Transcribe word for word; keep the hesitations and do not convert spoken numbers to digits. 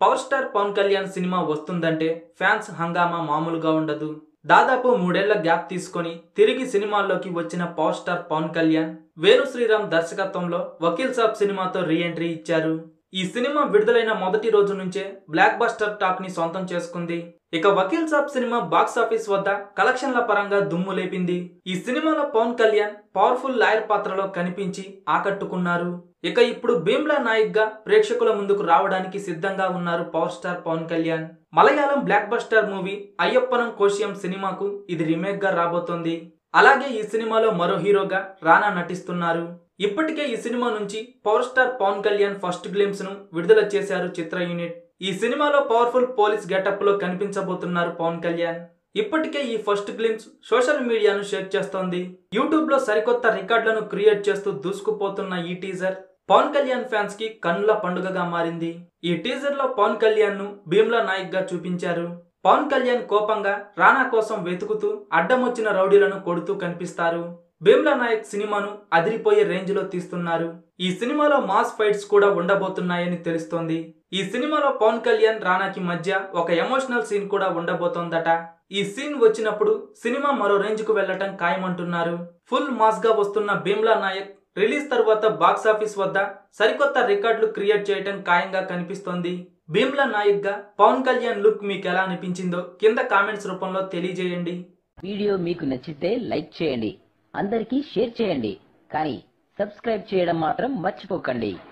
Power star Pawan Kalyan సినిమా వస్తుందంటే fans హంగామా మామూలుగా ఉండదు. దాదాపు మూడేళ్ల గ్యాప్ తీసుకొని తిరిగి సినిమాల్లోకి వచ్చిన పవర్ స్టార్ పవన్ కళ్యాణ్ వేణు శ్రీరామ్ దర్శకత్వంలో వకీల్ సాబ్ సినిమాతో రీ ఎంట్రీ ఇచ్చారు. ఈ సినిమా విడుదలైన మొదటి రోజు నుంచే బ్లాక్ బస్టర్ టాక్ ని సొంతం చేసుకుంది. ఇక వకీల్ సాబ్ సినిమా బాక్స్ ఆఫీస్ వద్ద కలెక్షన్ల పరంగా దుమ్ము లేపింది. ఈ సినిమాలో పవన్ కళ్యాణ్ పవర్ఫుల్ లాయర్ పాత్రలో కనిపించి ఆకట్టుకున్నారు. ఇక ఇప్పుడు భీమ్లా నాయక్ గా ప్రేక్షకుల ముందుకు రావడానికి సిద్ధంగా ఉన్నారు power star Pawan Kalyan. Malayalam blockbuster movie Ayyappanum Koshiyum సినిమాకు ఇది రీమేక్ గా రాబోతోంది. అలాగే ఈ సినిమాలో మరో హీరోగా రానా నటిస్తున్నారు. ఇప్పటికే ఈ సినిమా నుంచి power star Pawan Kalyan first glimpse ను విడుదల చేశారు చిత్ర యూనిట్. ఈ సినిమాలో పవర్ఫుల్ పోలీస్ గెటప్ లో కనిపించబోతున్నారు పవన్ కళ్యాణ్. ఇప్పటికే ఈ ఫస్ట్ గ్లిమ్స్ సోషల్ మీడియాను షేక్ చేస్తోంది. యూట్యూబ్ లో సరికొత్త రికార్డులను క్రియేట్ చేస్తూ దూసుకుపోతున్న ఈ టీజర్ పవన్ కళ్యాణ్ ఫ్యాన్స్ కి కన్నుల పండుగగా మారింది. ఈ టీజర్ లో పవన్ కళ్యాణ్ ను భీమ్లా నాయక్ గా చూపించారు. పవన్ కళ్యాణ్ కోపంగా రానా కోసం వెతుకుతూ అడ్డమొచ్చిన రౌడీలను కొడుతూ కనిపిస్తారు. భీమ్లా నాయక్ సినిమాను అదిరిపోయే రేంజ్ లో తీస్తున్నారు. ఈ సినిమాలో మాస్ ఫైట్స్ కూడా ఉండబోతున్నాయని తెలుస్తోంది. ఈ సినిమాలో పవన్ కళ్యాణ్ రానాకి మధ్య ఒక ఎమోషనల్ సీన్ కూడా ఉండబోతోందట. ఈ సీన్ వచ్చినప్పుడు సినిమా మరో రేంజ్ కు వెళ్లటం ఖాయమంటున్నారు. ఫుల్ మాస్ గా వస్తున్న భీమ్లా నాయక్ రిలీజ్ తర్వాత బాక్స్ ఆఫీస్ వద్ద సరికొత్త రికార్డులు క్రియేట్ చేయటం ఖాయంగా కనిపిస్తోంది. భీమ్లా నాయక్ గా పవన్ కళ్యాణ్ లుక్ మీకు ఎలా అనిపించిందో కింద కామెంట్స్ రూపంలో తెలియజేయండి. వీడియో మీకు నచ్చితే లైక్ చేయండి, అందరికీ షేర్ చేయండి, కానీ సబ్స్క్రైబ్ చేయడం మాత్రం మర్చిపోకండి.